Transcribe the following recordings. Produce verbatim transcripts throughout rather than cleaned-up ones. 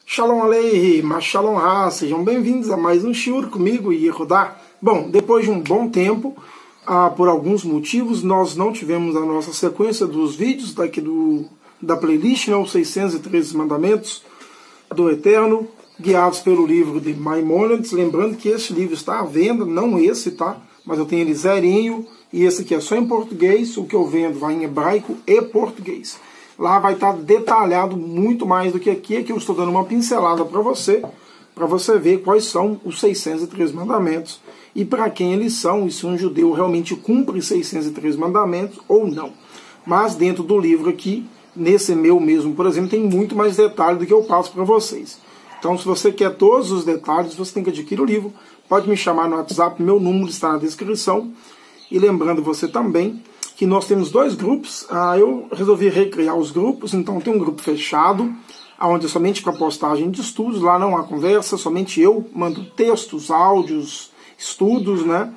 Shalom Aleichem, Shalom Ha, sejam bem-vindos a mais um Shiur comigo e Yehudá. Bom, depois de um bom tempo, ah, por alguns motivos, nós não tivemos a nossa sequência dos vídeos daqui do, da playlist, né, os seiscentos e treze Mandamentos do Eterno, guiados pelo livro de Maimônides. Lembrando que esse livro está à venda, não esse, tá? Mas eu tenho ele zerinho, e esse aqui é só em português, o que eu vendo vai em hebraico e português. Lá vai estar detalhado muito mais do que aqui, que eu estou dando uma pincelada para você, para você ver quais são os seiscentos e treze mandamentos e para quem eles são, e se um judeu realmente cumpre seiscentos e treze mandamentos ou não. Mas dentro do livro aqui, nesse meu mesmo, por exemplo, tem muito mais detalhe do que eu passo para vocês. Então, se você quer todos os detalhes, você tem que adquirir o livro. Pode me chamar no WhatsApp, meu número está na descrição. E lembrando você também que nós temos dois grupos. Ah, eu resolvi recriar os grupos, então tem um grupo fechado, onde é somente para postagem de estudos, lá não há conversa, somente eu mando textos, áudios, estudos, né?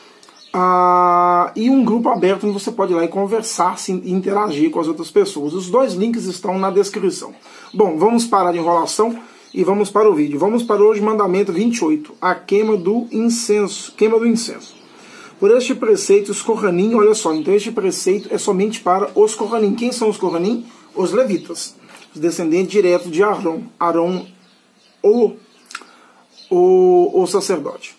Ah, e um grupo aberto onde você pode ir lá e conversar e interagir com as outras pessoas. Os dois links estão na descrição. Bom, vamos parar de enrolação e vamos para o vídeo. Vamos para hoje, mandamento vinte e oito, a queima do incenso. Queima do incenso. Por este preceito, os Kohanim, olha só, então este preceito é somente para os Kohanim. Quem são os Kohanim? Os levitas, os descendentes diretos de Arão, Arão, o, o, o sacerdote.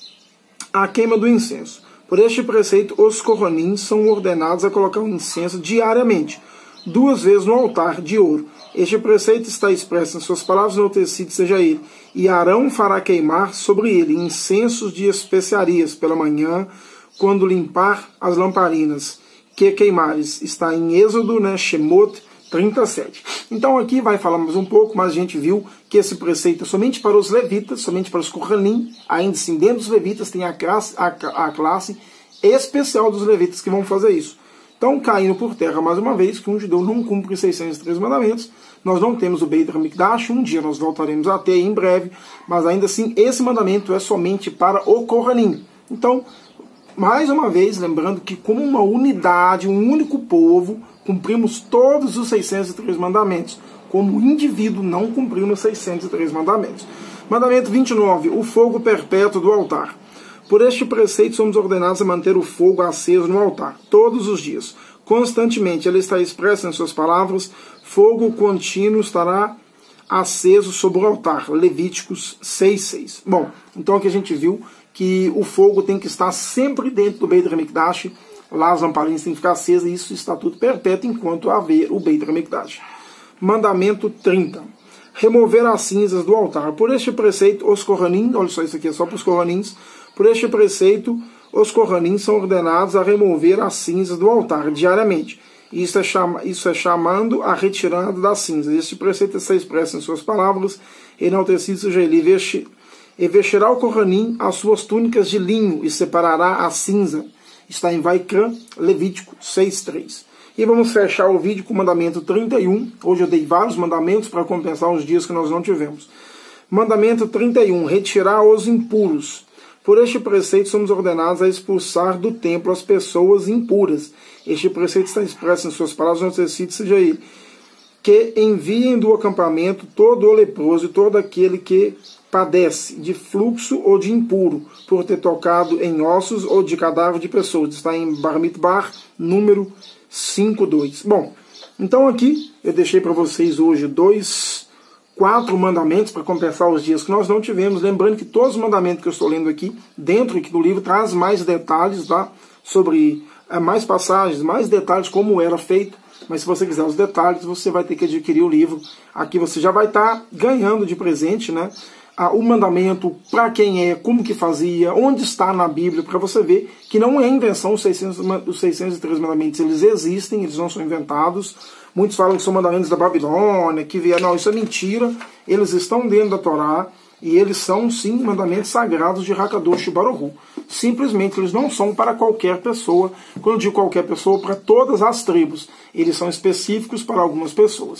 A queima do incenso. Por este preceito, os Kohanim são ordenados a colocar o incenso diariamente, duas vezes no altar de ouro. Este preceito está expresso em suas palavras no tecido, seja ele. E Arão fará queimar sobre ele incensos de especiarias pela manhã, quando limpar as lamparinas que queimares. Está em Êxodo, né, Shemot trinta e sete. Então aqui vai falar mais um pouco, mas a gente viu que esse preceito é somente para os levitas, somente para os Kohanim. Ainda assim, dentro dos levitas tem a classe, a, a classe especial dos levitas que vão fazer isso. Então, caindo por terra mais uma vez, que um judeu não cumpre seiscentos e treze mandamentos. Nós não temos o Beit HaMikdash, um dia nós voltaremos a ter em breve, mas ainda assim, esse mandamento é somente para o Kohanim. Então, mais uma vez, lembrando que como uma unidade, um único povo, cumprimos todos os seiscentos e treze mandamentos. Como indivíduo, não cumprimos seiscentos e treze mandamentos. Mandamento vinte e nove, o fogo perpétuo do altar. Por este preceito somos ordenados a manter o fogo aceso no altar, todos os dias. Constantemente, ele está expresso em suas palavras, fogo contínuo estará aceso sobre o altar. Levíticos seis, seis. Bom, então aqui a gente viu que o fogo tem que estar sempre dentro do Beit HaMikdash, lá as lamparinas têm que ficar acesas, e isso está tudo perpétuo enquanto haver o Beit HaMikdash. Mandamento trinta. Remover as cinzas do altar. Por este preceito, os Kohanim, olha só, isso aqui é só para os Kohanins, por este preceito, os Kohanim são ordenados a remover as cinzas do altar diariamente. Isso é, chama, isso é chamando a retirada das cinzas. Este preceito está expresso em suas palavras, enaltecido seja ele, e vestirá o Kohanim as suas túnicas de linho e separará a cinza. Está em Vaikra, Levítico seis, três. E vamos fechar o vídeo com o mandamento trinta e um. Hoje eu dei vários mandamentos para compensar os dias que nós não tivemos. Mandamento trinta e um. Retirar os impuros. Por este preceito somos ordenados a expulsar do templo as pessoas impuras. Este preceito está expresso em suas palavras no tecido, seja ele, que enviem do acampamento todo o leproso e todo aquele que padece de fluxo ou de impuro, por ter tocado em ossos ou de cadáver de pessoas. Está em Bamidbar, número cinco, dois. Bom, então aqui eu deixei para vocês hoje dois, quatro mandamentos para compensar os dias que nós não tivemos. Lembrando que todos os mandamentos que eu estou lendo aqui, dentro aqui do livro, traz mais detalhes, tá? Sobre é, mais passagens, mais detalhes como era feito. Mas se você quiser os detalhes, você vai ter que adquirir o livro. Aqui você já vai estar tá ganhando de presente, né? Ah, o mandamento, para quem é, como que fazia, onde está na Bíblia, para você ver que não é invenção, os seiscentos, os seiscentos e treze mandamentos, eles existem, eles não são inventados. Muitos falam que são mandamentos da Babilônia, que vieram, não, isso é mentira, eles estão dentro da Torá, e eles são, sim, mandamentos sagrados de Hakadosh Baruch Hu. Simplesmente, eles não são para qualquer pessoa. Quando eu digo qualquer pessoa, para todas as tribos. Eles são específicos para algumas pessoas.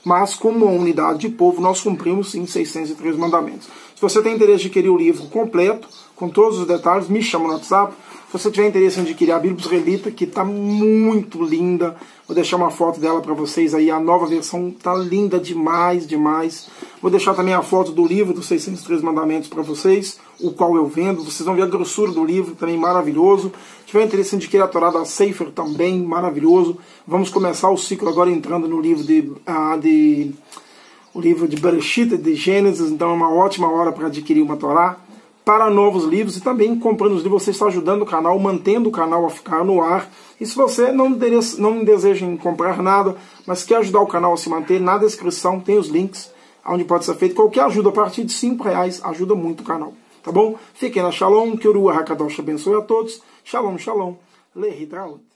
mas como uma unidade de povo, nós cumprimos sim seiscentos e três mandamentos. Se você tem interesse de adquirir o livro completo, com todos os detalhes, me chama no WhatsApp. Se você tiver interesse em adquirir a Bíblia Israelita, que está muito linda, vou deixar uma foto dela para vocês aí, a nova versão está linda demais, demais. Vou deixar também a foto do livro dos seiscentos e três mandamentos para vocês, o qual eu vendo. Vocês vão ver a grossura do livro, também maravilhoso. Se tiver interesse em adquirir a Torá da Sefer, também maravilhoso. Vamos começar o ciclo agora entrando no livro de... Uh, de o livro de Bereshit, de Gênesis, então é uma ótima hora para adquirir uma Torá. Para novos livros e também comprando os livros, você está ajudando o canal, mantendo o canal a ficar no ar. E se você não, não deseja comprar nada, mas quer ajudar o canal a se manter, na descrição tem os links onde pode ser feito. Qualquer ajuda a partir de cinco reais ajuda muito o canal. Tá bom? Fiquem na Shalom, que o Ruach HaKadosh abençoe a todos. Shalom, shalom. Lehitraot.